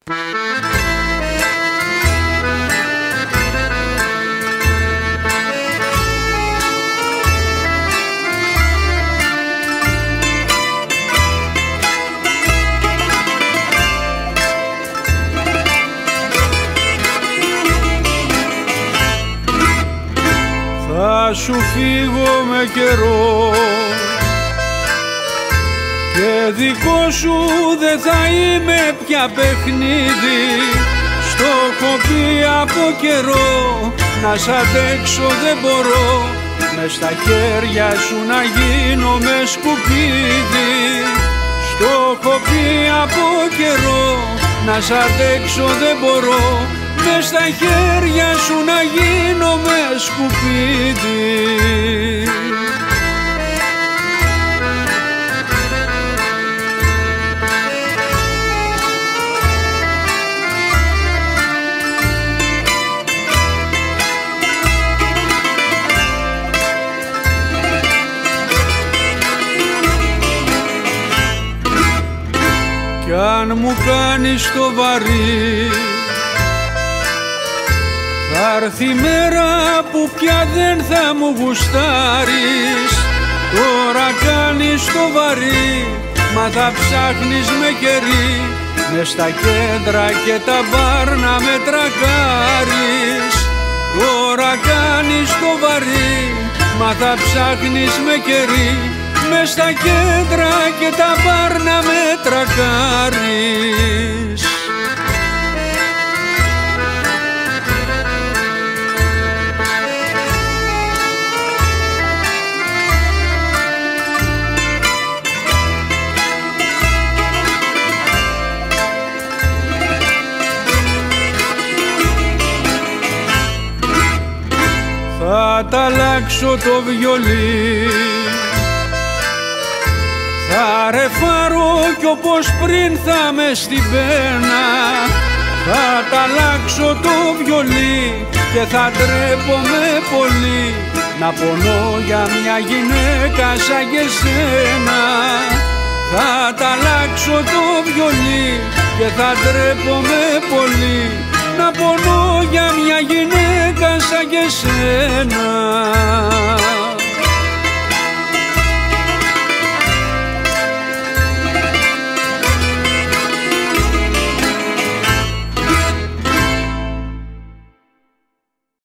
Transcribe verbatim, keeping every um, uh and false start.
Θα σου φύγω με καιρό και δικό σου δεν θα είμαι πια παιχνίδι. Στο έχω πει από καιρό, να σ' αντέξω δεν μπορώ, μες στα χέρια σου να γίνω με σκουπίδι. Στο έχω πει από καιρό, να σ' αντέξω δεν μπορώ, μες στα χέρια σου να γίνω με σκουπίδι. Κι αν μου κάνεις το βαρύ, θα έρθει η μέρα που πια δεν θα μου γουστάρεις. Τώρα κάνεις το βαρύ, μα θα ψάχνεις με κερί, μες στα κέντρα και τα μπαρ να με τρακάρεις. Τώρα κάνεις το βαρύ, μα θα ψάχνεις με κερί, μες στα κέντρα και τα μπαρ να με τρακάρεις. Θα τ' αλλάξω το βιολί, θα ρεφάρω κι όπως πριν θα με στην πένα. Θα τ' αλλάξω το βιολί και θα ντρέπομαι πολύ, να πονώ για μια γυναίκα σαν και σένα. Θα τ' αλλάξω το βιολί και θα ντρέπομαι πολύ, να πονώ για μια γυναίκα σαν και σένα.